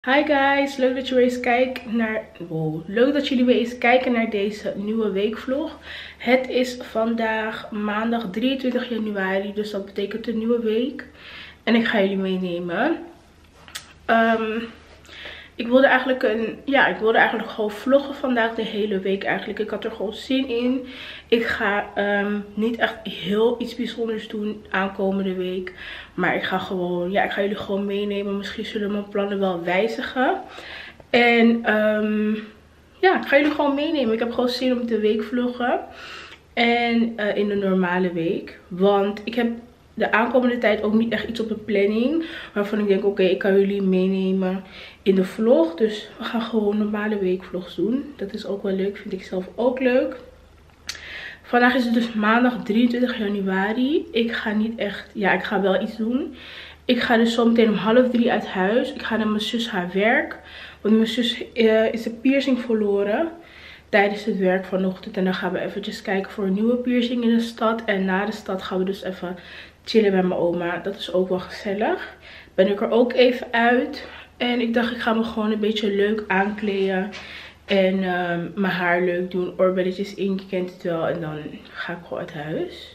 Hi guys, leuk dat jullie weer eens kijken naar deze nieuwe weekvlog. Het is vandaag maandag 23 januari, dus dat betekent een nieuwe week. En ik ga jullie meenemen. Ik wilde eigenlijk gewoon vloggen vandaag, de hele week eigenlijk. Ik had er gewoon zin in. Ik ga niet echt heel iets bijzonders doen aankomende week. Maar ik ga jullie gewoon meenemen. Misschien zullen mijn plannen wel wijzigen. En ik ga jullie gewoon meenemen. Ik heb gewoon zin om te weekvloggen. En in de normale week. Want ik heb de aankomende tijd ook niet echt iets op de planning waarvan ik denk, oké, ik kan jullie meenemen in de vlog. Dus we gaan gewoon normale weekvlogs doen. Dat is ook wel leuk, vind ik zelf ook leuk. Vandaag is het dus maandag 23 januari. Ik ga wel iets doen. Ik ga dus zometeen om 2:30 uit huis. Ik ga naar mijn zus haar werk. Want mijn zus is de piercing verloren tijdens het werk vanochtend. En dan gaan we eventjes kijken voor een nieuwe piercing in de stad. En na de stad gaan we dus even chillen bij mijn oma. Dat is ook wel gezellig. Ben ik er ook even uit. En ik dacht, ik ga me gewoon een beetje leuk aankleden. En mijn haar leuk doen. Oorbelletjes in, je kent het wel. En dan ga ik gewoon uit huis.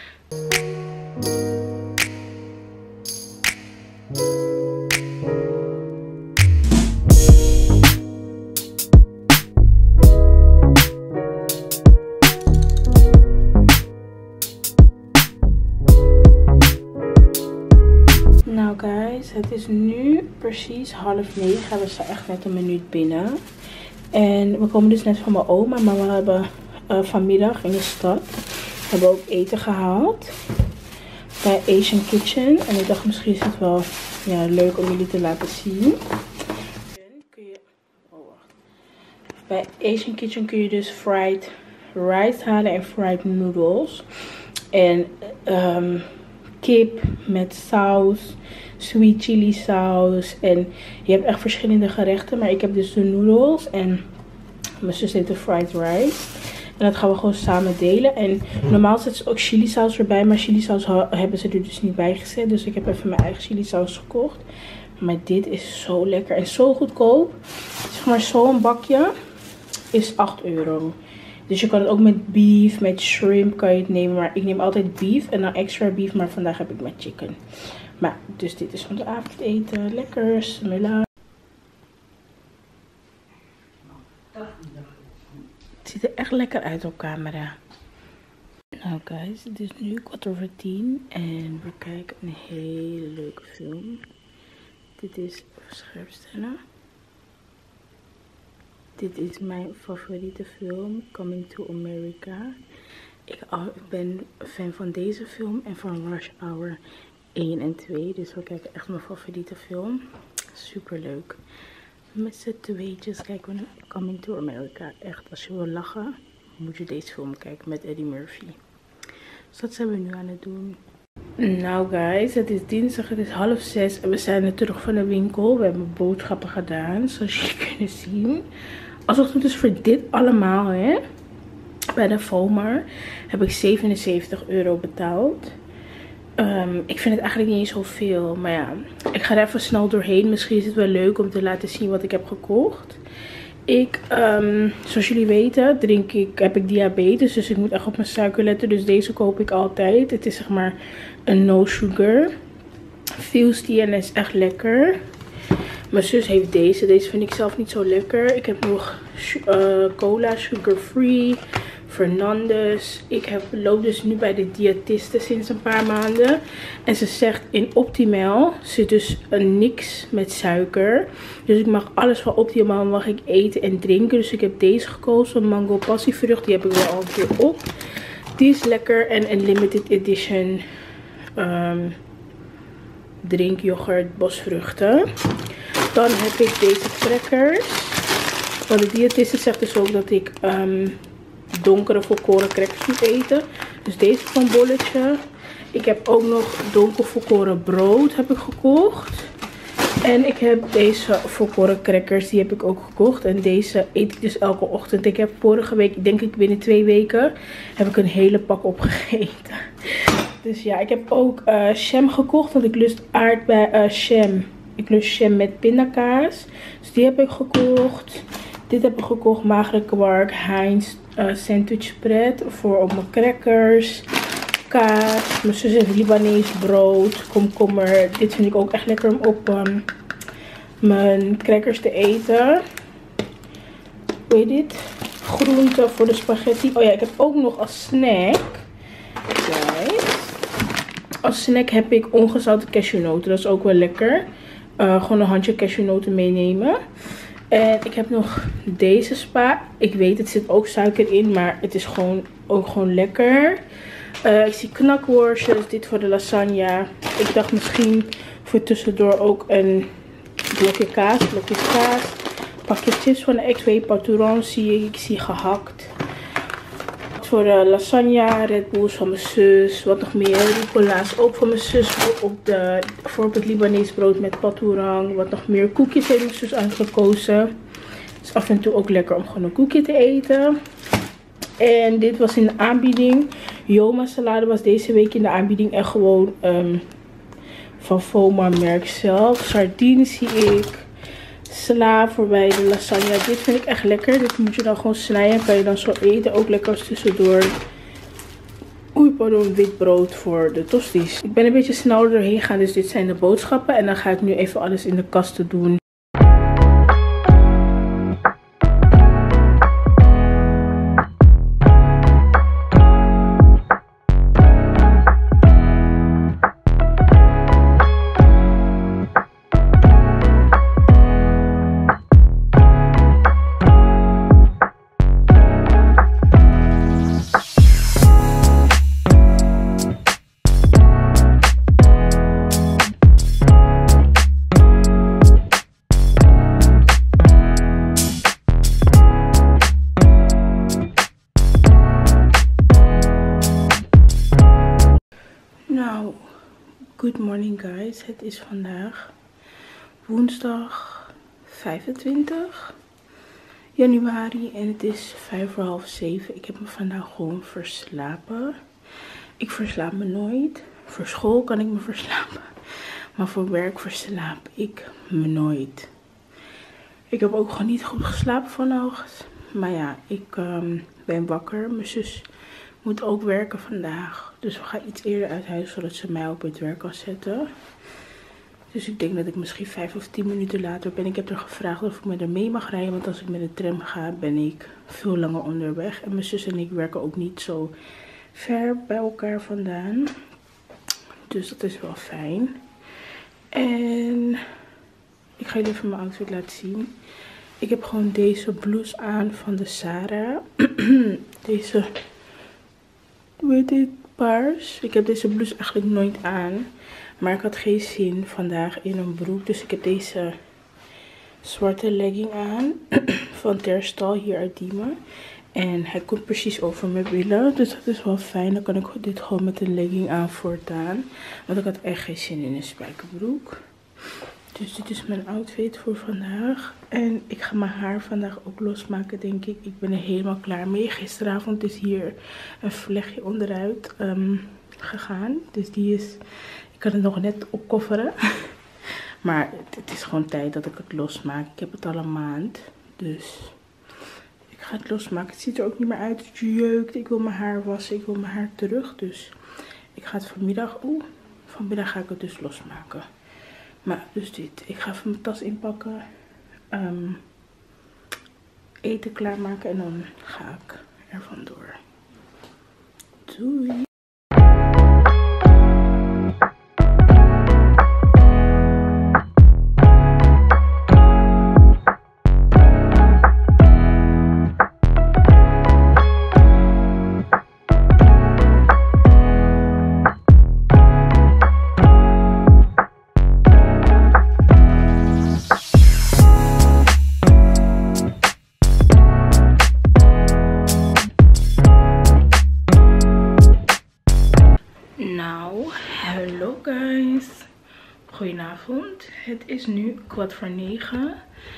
Nou guys, het is nu precies 8:30. We staan echt net een minuut binnen. En we komen dus net van mijn oma. Maar we hebben vanmiddag in de stad ook eten gehaald. Bij Asian Kitchen. En ik dacht, misschien is het wel leuk om jullie te laten zien. Bij Asian Kitchen kun je dus fried rice halen en fried noodles. En kip met saus, sweet chili saus. En je hebt echt verschillende gerechten. Maar ik heb dus de noodles en mijn zus heeft de fried rice. En dat gaan we gewoon samen delen. En normaal zetten ze ook chili saus erbij. Maar chili saus hebben ze er dus niet bij gezet. Dus ik heb even mijn eigen chili saus gekocht. Maar dit is zo lekker en zo goedkoop. Zeg maar zo'n bakje is €8. Dus je kan het ook met beef, met shrimp kan je het nemen. Maar ik neem altijd beef en dan extra beef. Maar vandaag heb ik met chicken. Maar dus dit is ons avondeten. Lekker, smullen. Het ziet er echt lekker uit op camera. Nou guys, het is nu 10:15 en we kijken een hele leuke film. Dit is scherpstellen. Dit is mijn favoriete film, Coming to America. Ik ben fan van deze film en van Rush Hour 1 en 2. Dus we kijken echt mijn favoriete film. Super leuk. Met z'n tweetjes kijken we naar Coming to America. Echt, als je wil lachen, moet je deze film kijken met Eddie Murphy. Dus dat zijn we nu aan het doen. Nou guys, het is dinsdag, het is 5:30 en we zijn er terug van de winkel. We hebben boodschappen gedaan, zoals jullie kunnen zien. Als het goed is voor dit allemaal, hè, bij de Vomar, heb ik €77 betaald. Ik vind het eigenlijk niet eens zoveel, maar ja, ik ga er even snel doorheen. Misschien is het wel leuk om te laten zien wat ik heb gekocht. Zoals jullie weten, heb ik diabetes, dus ik moet echt op mijn suiker letten. Dus deze koop ik altijd. Het is zeg maar een no sugar. Feels die en is echt lekker. Mijn zus heeft deze. Deze vind ik zelf niet zo lekker. Ik heb nog cola sugar free. Fernandes. Ik loop dus nu bij de diëtiste sinds een paar maanden. En ze zegt in Optimal zit dus niks met suiker. Dus ik mag alles van Optimal mag ik eten en drinken. Dus ik heb deze gekozen. Mango passievrucht. Die heb ik wel al een keer op. Die is lekker. En een limited edition drinkyoghurt bosvruchten. Dan heb ik deze crackers. Want de diëtiste zegt dus ook dat ik donkere volkoren crackers moet eten. Dus deze van bolletje. Ik heb ook nog donker volkoren brood heb ik gekocht. En ik heb deze volkoren crackers. Die heb ik ook gekocht. En deze eet ik dus elke ochtend. Ik heb vorige week, denk ik binnen 2 weken, heb ik een hele pak opgegeten. Dus ja, ik heb ook jam gekocht. Want ik lust jam Ik lust jam met pindakaas. Dus die heb ik gekocht. Dit heb ik gekocht. Magere kwark. Heinz sandwich spread. Voor op mijn crackers. Kaas. Mijn zus heeft Libanees brood. Komkommer. Dit vind ik ook echt lekker om op mijn crackers te eten. Hoe heet dit? Groenten voor de spaghetti. Oh ja, ik heb ook nog als snack. Kijk. Als snack heb ik ongezouten cashewnoten. Dat is ook wel lekker. Gewoon een handje cashewnoten meenemen. En ik heb nog deze spa. Ik weet, het zit ook suiker in. Maar het is ook gewoon lekker. Ik zie knakworstjes. Dit voor de lasagne. Ik dacht misschien voor tussendoor ook een blokjes kaas. Pakje chips van de X2 Patourant zie ik. Ik zie gehakt. Voor de lasagne, Red Bulls van mijn zus. Wat nog meer? Rucola's ook van mijn zus. Voor op het Libanees brood met Patourant. Wat nog meer? Koekjes heeft mijn zus uitgekozen. Het is af en toe ook lekker om gewoon een koekje te eten. En dit was in de aanbieding. Yoma salade was deze week in de aanbieding. En gewoon van Foma merk zelf. Sardines zie ik. Sla voorbij de lasagne. Dit vind ik echt lekker. Dit moet je dan gewoon snijden. En kan je dan zo eten. Ook lekker als tussendoor. Wit brood voor de tosties. Ik ben een beetje snel doorheen gaan. Dus dit zijn de boodschappen. En dan ga ik nu even alles in de kasten doen. Nou, good morning guys. Het is vandaag woensdag 25 januari en het is 6:55. Ik heb me vandaag gewoon verslapen. Ik verslaap me nooit. Voor school kan ik me verslapen. Maar voor werk verslaap ik me nooit. Ik heb ook gewoon niet goed geslapen vannacht. Maar ja, ik ben wakker. Mijn zus moet ook werken vandaag. Dus we gaan iets eerder uit huis zodat ze mij op het werk kan zetten. Dus ik denk dat ik misschien 5 of 10 minuten later ben. Ik heb er gevraagd of ik met haar mee mag rijden. Want als ik met de tram ga ben ik veel langer onderweg. En mijn zus en ik werken ook niet zo ver bij elkaar vandaan. Dus dat is wel fijn. En ik ga jullie even mijn outfit laten zien. Ik heb gewoon deze blouse aan van de Zara. Deze, hoe heet dit? Paars. Ik heb deze blouse eigenlijk nooit aan. Maar ik had geen zin vandaag in een broek. Dus ik heb deze zwarte legging aan. Van Terstal hier uit Diemen. En hij komt precies over mijn billen. Dus dat is wel fijn. Dan kan ik dit gewoon met een legging aan voortaan. Want ik had echt geen zin in een spijkerbroek. Dus dit is mijn outfit voor vandaag. En ik ga mijn haar vandaag ook losmaken, denk ik. Ik ben er helemaal klaar mee. Gisteravond is hier een vlechtje onderuit gegaan. Dus die is... Ik kan het nog net opkofferen. Maar het is gewoon tijd dat ik het losmaak. Ik heb het al een maand. Dus ik ga het losmaken. Het ziet er ook niet meer uit. Het jeukt. Ik wil mijn haar wassen. Ik wil mijn haar terug. Dus ik ga het vanmiddag... vanmiddag ga ik het dus losmaken. Maar dus dit. Ik ga even mijn tas inpakken. Eten klaarmaken. En dan ga ik er vandoor. Doei. Hallo guys, goedenavond. Het is nu 8:15.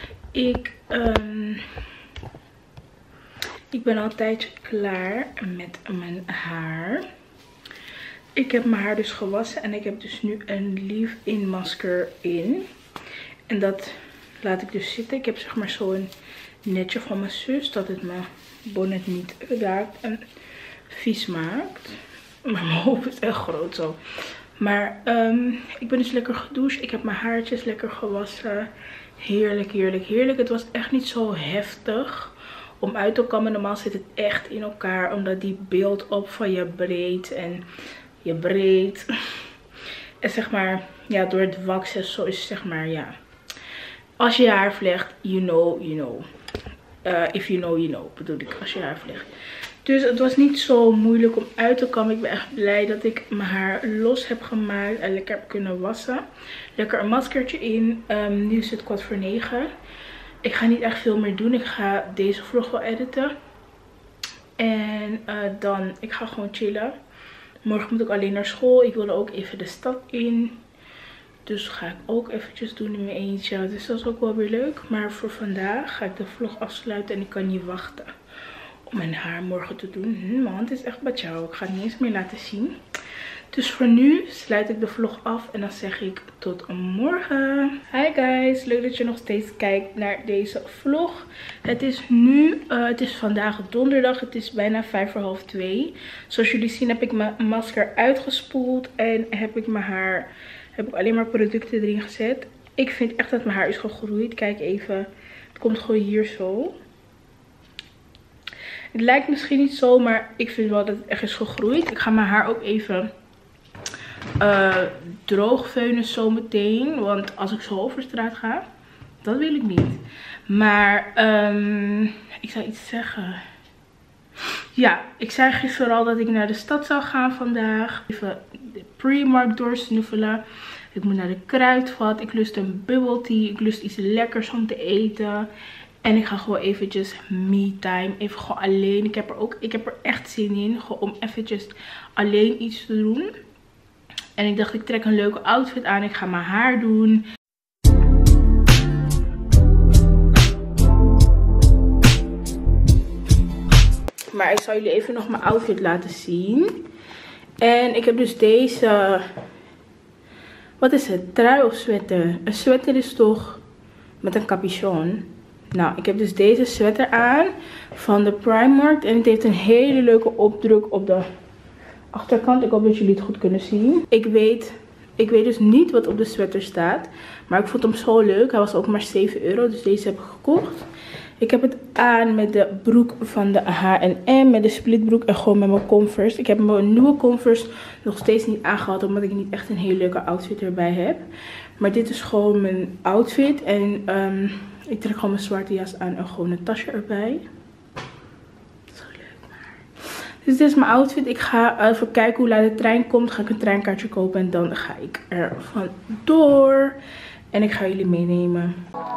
Ik ben al een tijdje klaar met mijn haar. Ik heb mijn haar dus gewassen en ik heb dus nu een leave-in masker in. En dat laat ik dus zitten. Ik heb zeg maar zo'n netje van mijn zus. Dat het mijn bonnet niet raakt en vies maakt. Maar mijn hoofd is echt groot zo. Maar ik ben dus lekker gedoucht. Ik heb mijn haartjes lekker gewassen. Heerlijk, heerlijk, heerlijk. Het was echt niet zo heftig om uit te kammen. Normaal zit het echt in elkaar. Omdat die beeld op van je breed en je breed. En zeg maar, ja, door het waxen zo is zeg maar, ja. Als je haar vlecht, you know, you know. If you know, you know, bedoel ik, als je haar vlecht. Dus het was niet zo moeilijk om uit te kammen. Ik ben echt blij dat ik mijn haar los heb gemaakt en lekker heb kunnen wassen. Lekker een maskertje in. Nu is het 8:15. Ik ga niet echt veel meer doen. Ik ga deze vlog wel editen. En dan, ik ga gewoon chillen. Morgen moet ik alleen naar school. Ik wilde ook even de stad in. Dus ga ik ook eventjes doen in mijn eentje. Dus dat is ook wel weer leuk. Maar voor vandaag ga ik de vlog afsluiten en ik kan niet wachten om mijn haar morgen te doen. Mijn hand is echt batjauw. Ik ga het niet eens meer laten zien. Dus voor nu sluit ik de vlog af en dan zeg ik tot morgen. Hi guys, leuk dat je nog steeds kijkt naar deze vlog. Het is nu, het is vandaag donderdag. Het is bijna 1:55. Zoals jullie zien heb ik mijn masker uitgespoeld en heb ik mijn haar, heb ik alleen maar producten erin gezet. Ik vind echt dat mijn haar is gegroeid. Kijk even, het komt gewoon hier zo. Het lijkt misschien niet zo, maar ik vind wel dat het echt is gegroeid. Ik ga mijn haar ook even droog veunen zometeen. Want als ik zo over straat ga, dat wil ik niet. Maar ik zou iets zeggen. Ja, ik zei gisteren al dat ik naar de stad zou gaan vandaag. Even de Primark doorsnuffelen. Ik moet naar de Kruidvat. Ik lust een bubble tea. Ik lust iets lekkers om te eten. En ik ga gewoon eventjes me time. Even gewoon alleen. Ik heb er echt zin in. Gewoon om eventjes alleen iets te doen. En ik dacht, ik trek een leuke outfit aan. Ik ga mijn haar doen. Maar ik zal jullie even nog mijn outfit laten zien. En ik heb dus deze... Wat is het? Trui of sweater? Een sweater is toch met een capuchon. Nou, ik heb dus deze sweater aan van de Primark. En het heeft een hele leuke opdruk op de achterkant. Ik hoop dat jullie het goed kunnen zien. Ik weet dus niet wat op de sweater staat. Maar ik vond hem zo leuk. Hij was ook maar 7 euro. Dus deze heb ik gekocht. Ik heb het aan met de broek van de H&M. Met de splitbroek en gewoon met mijn Converse. Ik heb mijn nieuwe Converse nog steeds niet aangehad. Omdat ik niet echt een hele leuke outfit erbij heb. Maar dit is gewoon mijn outfit. En ik trek gewoon mijn zwarte jas aan en gewoon een tasje erbij. Zo leuk maar. Dus dit is mijn outfit. Ik ga even kijken hoe laat de trein komt. Ga ik een treinkaartje kopen en dan ga ik er vandoor. En ik ga jullie meenemen.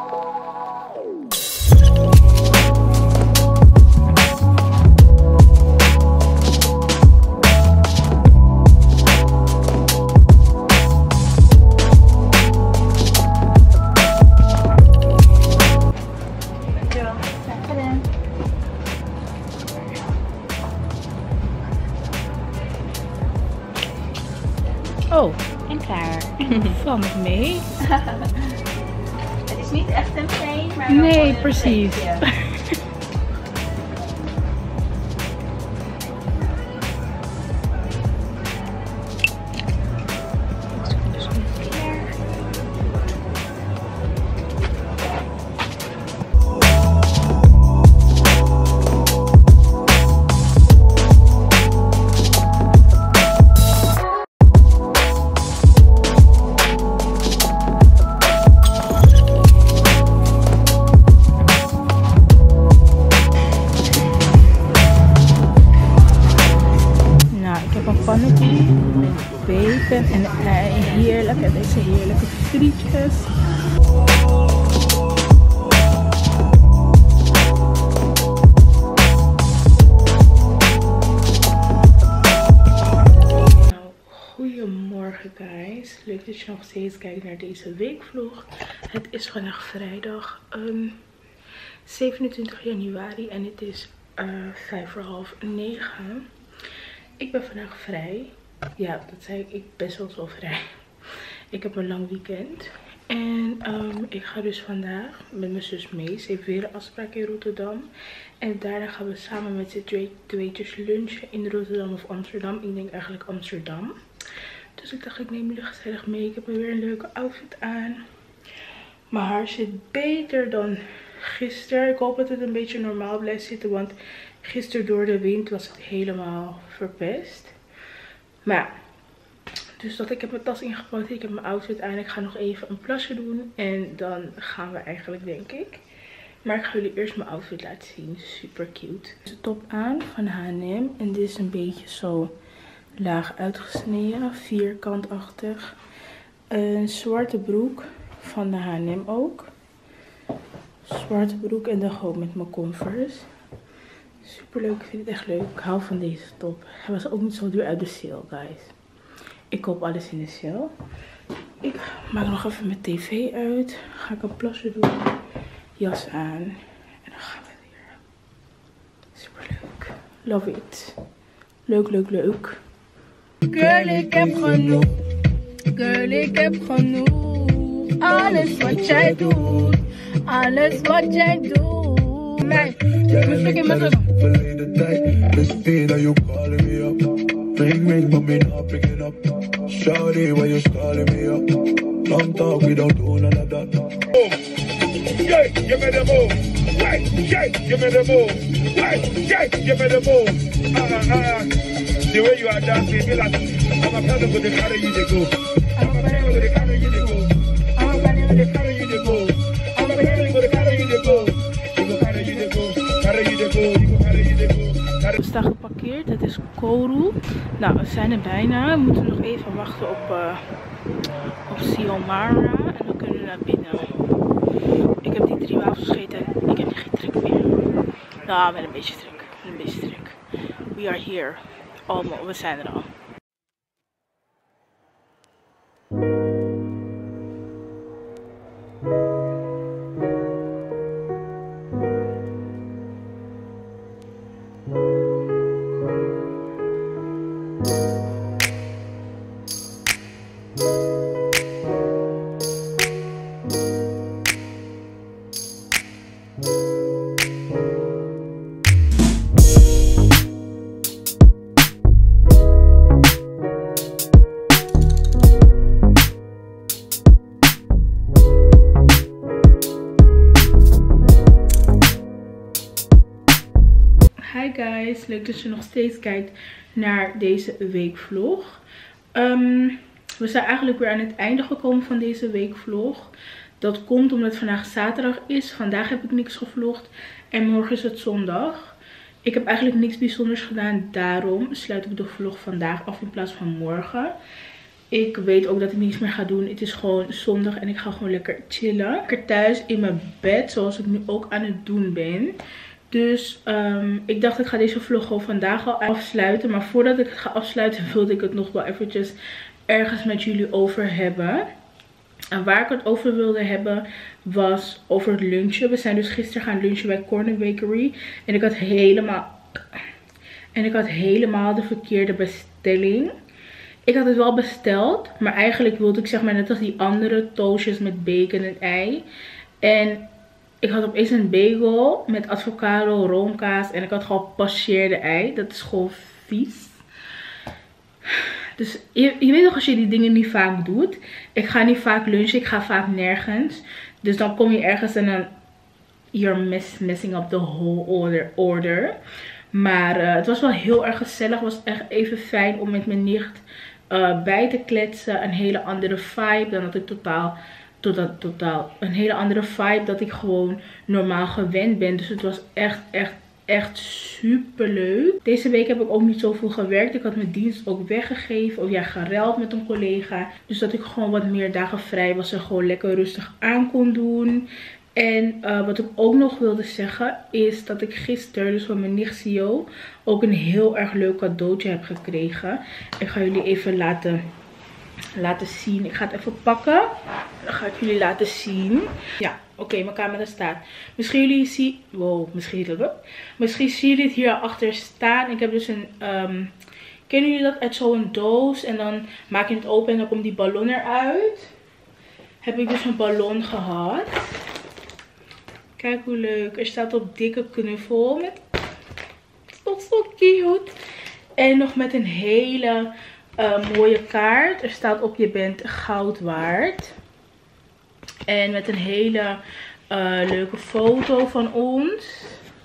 Oh, en klaar. Val met mee. Het is niet echt een trein, maar nee, precies. Bacon en heerlijk. En deze heerlijke frietjes. Nou, goedemorgen guys. Leuk dat je nog steeds kijkt naar deze weekvlog. Het is vandaag vrijdag 27 januari en het is 8:55. Ik ben vandaag vrij. Ja, dat zei ik. Ik ben best wel vrij. Ik heb een lang weekend. En ik ga dus vandaag met mijn zus mee. Ze heeft weer een afspraak in Rotterdam. En daarna gaan we samen met z'n tweetjes lunchen in Rotterdam of Amsterdam. Ik denk eigenlijk Amsterdam. Dus ik dacht, ik neem jullie gezellig mee. Ik heb weer een leuke outfit aan. Mijn haar zit beter dan gisteren. Ik hoop dat het een beetje normaal blijft zitten. Want gisteren door de wind was het helemaal verpest. Maar ja. Dus dat ik heb mijn tas ingepakt. Ik heb mijn outfit aan. Ik ga nog even een plasje doen. En dan gaan we eigenlijk, denk ik. Maar ik ga jullie eerst mijn outfit laten zien. Super cute. De top aan van H&M. En dit is een beetje zo laag uitgesneden. Vierkantachtig. Een zwarte broek van de H&M ook. Zwarte broek en dan gewoon met mijn Converse. Super leuk. Ik vind het echt leuk. Ik hou van deze top. Hij was ook niet zo duur uit de sale, guys. Ik koop alles in de sale. Ik maak nog even mijn tv uit. Ga ik een plasje doen. Jas aan. En dan gaan we weer. Super leuk. Love it. Leuk, leuk, leuk. Girl, ik heb genoeg. Girl, ik heb genoeg. Alles wat jij doet. Alles wat jij doet. Nee, ik moet ik in mijn verleden tijd. Dus weer dat je calling me up. Ring, ring, but me not picking up. Shawty, why you calling me up? Long talk, we don't do none of that. Yeah, give me the move. Right, yeah, give me the move. Right, yeah, give me the move. The way you are dancing, me like I'm a person with the carry you to go. I'm a person with the carry you to go. I'm a person with the carry you to go. I'm a person with the carry you to go. You go carry you to go. Carry you to go. You go carry you to go. We staan geparkeerd. Het is Koru. Nou, we zijn er bijna. We moeten nog even wachten op Siomara. En dan kunnen we naar binnen. Ik heb die 3 wafels gegeten. Ik heb geen trek meer. Nou, met een beetje trek. Een beetje trek. We are here. Almost. We zijn er al. Hi guys, leuk dat je nog steeds kijkt naar deze weekvlog. We zijn eigenlijk weer aan het einde gekomen van deze weekvlog. Dat komt omdat het vandaag zaterdag is. Vandaag heb ik niks gevlogd en morgen is het zondag. Ik heb eigenlijk niks bijzonders gedaan, daarom sluit ik de vlog vandaag af in plaats van morgen. Ik weet ook dat ik niets meer ga doen. Het is gewoon zondag en ik ga gewoon lekker chillen. Lekker thuis in mijn bed, zoals ik nu ook aan het doen ben. Dus ik dacht ik ga deze vlog gewoon vandaag al afsluiten. Maar voordat ik het ga afsluiten wilde ik het nog wel eventjes ergens met jullie over hebben. En waar ik het over wilde hebben was over het lunchen. We zijn dus gisteren gaan lunchen bij Corner Bakery. En ik had helemaal de verkeerde bestelling. Ik had het wel besteld. Maar eigenlijk wilde ik zeg maar net als die andere toastjes met bacon en ei. En ik had opeens een bagel met avocado, roomkaas en ik had gewoon passeerde ei. Dat is gewoon vies. Dus je weet nog als je die dingen niet vaak doet. Ik ga niet vaak lunchen, ik ga vaak nergens. Dus dan kom je ergens en dan you're messing up the whole order. Maar het was wel heel erg gezellig. Het was echt even fijn om met mijn nicht bij te kletsen. Een hele andere vibe dan dat ik totaal een hele andere vibe dat ik gewoon normaal gewend ben. Dus het was echt super leuk. Deze week heb ik ook niet zoveel gewerkt. Ik had mijn dienst ook weggegeven. Of ja, geruild met een collega. Dus dat ik gewoon wat meer dagen vrij was en gewoon lekker rustig aan kon doen. En wat ik ook nog wilde zeggen is dat ik gisteren dus van mijn nicht Sio ook een heel erg leuk cadeautje heb gekregen. Ik ga jullie even laten zien. Ik ga het even pakken. Dan ga ik jullie laten zien. Ja, oké, mijn camera staat. Misschien jullie zien... Wow, misschien zien jullie het hier achter staan. Ik heb dus een... kennen jullie dat? Uit zo'n doos. En dan maak je het open en dan komt die ballon eruit. heb ik dus een ballon gehad. Kijk hoe leuk. Er staat op dikke knuffel. Het is toch zo cute. En nog met een hele mooie kaart. Er staat op: je bent goud waard. En met een hele leuke foto van ons.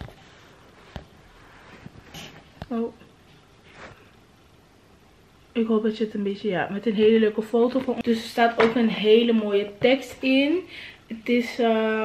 Oh. Ik hoop dat je het een beetje, ja, met een hele leuke foto van ons. Dus er staat ook een hele mooie tekst in. Het is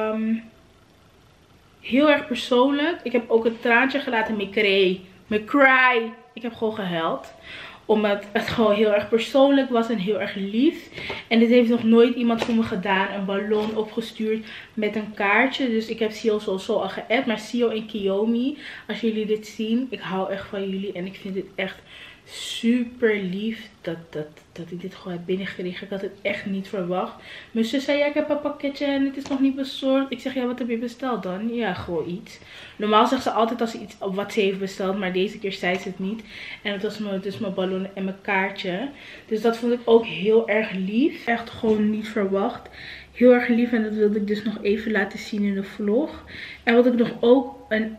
heel erg persoonlijk. Ik heb ook een traantje gelaten. Mijn cry. Ik heb gewoon gehuild. Omdat het gewoon heel erg persoonlijk was en heel erg lief. En dit heeft nog nooit iemand voor me gedaan. Een ballon opgestuurd met een kaartje. Dus ik heb Sio sowieso al geappt. Maar Sio en Kiyomi, als jullie dit zien, ik hou echt van jullie. En ik vind dit echt super lief dat ik dit gewoon heb binnengekregen. Ik had het echt niet verwacht. Mijn zus zei: ja, ik heb een pakketje en het is nog niet bezorgd. Ik zeg: ja, wat heb je besteld dan? Ja, gewoon iets. Normaal zegt ze altijd als ze iets op wat ze heeft besteld. Maar deze keer zei ze het niet. En het was dus mijn ballon en mijn kaartje. Dus dat vond ik ook heel erg lief. Echt gewoon niet verwacht. Heel erg lief. En dat wilde ik dus nog even laten zien in de vlog. En wat ik nog ook...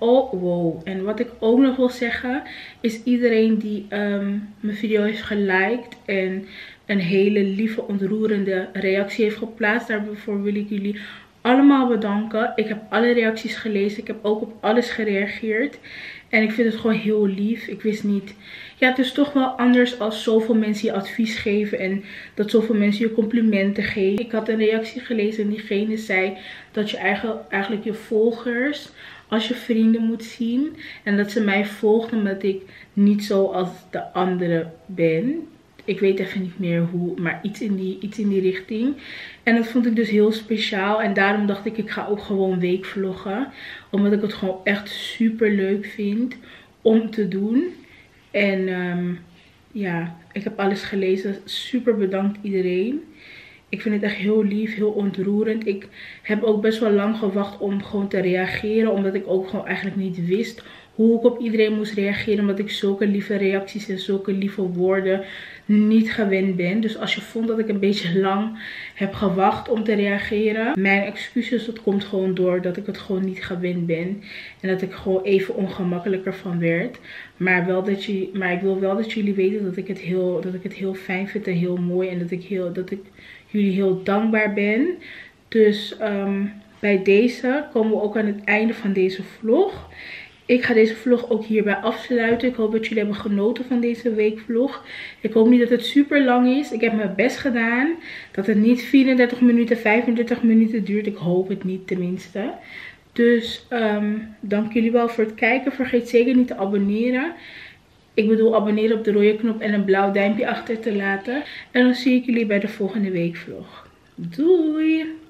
En wat ik ook nog wil zeggen is iedereen die mijn video heeft geliked en een hele lieve, ontroerende reactie heeft geplaatst. Daarvoor wil ik jullie allemaal bedanken. Ik heb alle reacties gelezen. Ik heb ook op alles gereageerd. En ik vind het gewoon heel lief. Ik wist niet... Ja, het is toch wel anders als zoveel mensen je advies geven. En dat zoveel mensen je complimenten geven. Ik had een reactie gelezen en diegene zei dat je eigenlijk je volgers als je vrienden moet zien. En dat ze mij volgt omdat ik niet zoals de anderen ben. Ik weet even niet meer hoe, maar iets in die richting. En dat vond ik dus heel speciaal. En daarom dacht ik, ik ga ook gewoon weekvloggen. Omdat ik het gewoon echt super leuk vind om te doen. En ja, ik heb alles gelezen. Super bedankt iedereen. Ik vind het echt heel lief, heel ontroerend. Ik heb ook best wel lang gewacht om gewoon te reageren. Omdat ik ook gewoon eigenlijk niet wist hoe ik op iedereen moest reageren. Omdat ik zulke lieve reacties en zulke lieve woorden niet gewend ben. Dus als je vond dat ik een beetje lang heb gewacht om te reageren. Mijn excuses, dat komt gewoon door dat ik het gewoon niet gewend ben. En dat ik gewoon even ongemakkelijker van werd. Maar ik wil wel dat jullie weten dat ik het heel fijn vind en heel mooi. En dat ik jullie heel dankbaar ben. Dus bij deze komen we ook aan het einde van deze vlog. Ik ga deze vlog ook hierbij afsluiten. Ik hoop dat jullie hebben genoten van deze weekvlog. Ik hoop niet dat het super lang is. Ik heb mijn best gedaan. Dat het niet 34 minuten, 35 minuten duurt. Ik hoop het niet tenminste. Dus dank jullie wel voor het kijken. Vergeet zeker niet te abonneren. Ik bedoel abonneren op de rode knop en een blauw duimpje achter te laten. En dan zie ik jullie bij de volgende weekvlog. Doei!